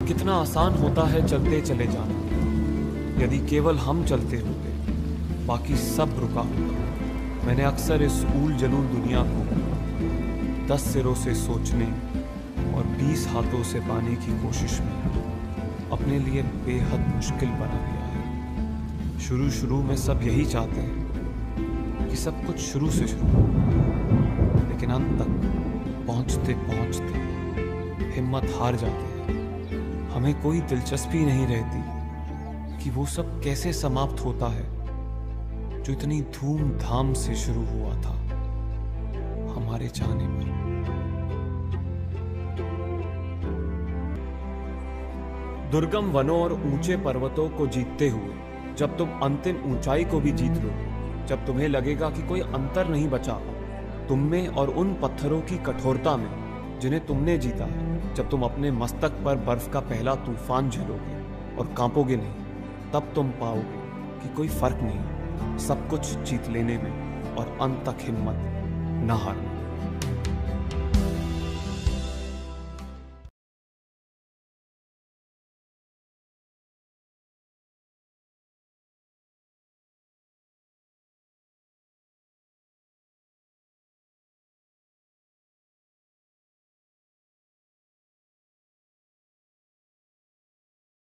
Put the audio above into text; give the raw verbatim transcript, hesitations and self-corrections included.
कितना आसान होता है चलते चले जाना, यदि केवल हम चलते होते, बाकी सब रुका होता। मैंने अक्सर इस ऊल जलूल दुनिया को दस सिरों से सोचने और बीस हाथों से पाने की कोशिश में अपने लिए बेहद मुश्किल बना दिया है। शुरू शुरू में सब यही चाहते हैं कि सब कुछ शुरू से शुरू हो, लेकिन अंत तक पहुंचते पहुंचते हिम्मत हार जाते हैं। हमें कोई दिलचस्पी नहीं रहती कि वो सब कैसे समाप्त होता है जो इतनी धूमधाम से शुरू हुआ था हमारे चाहने पर। दुर्गम वनों और ऊंचे पर्वतों को जीतते हुए जब तुम अंतिम ऊंचाई को भी जीत लो, जब तुम्हें लगेगा कि कोई अंतर नहीं बचा तुम में और उन पत्थरों की कठोरता में जिन्हें तुमने जीता है, जब तुम अपने मस्तक पर बर्फ का पहला तूफान झेलोगे और कांपोगे नहीं, तब तुम पाओगे कि कोई फर्क नहीं सब कुछ जीत लेने में और अंत तक हिम्मत न हारना।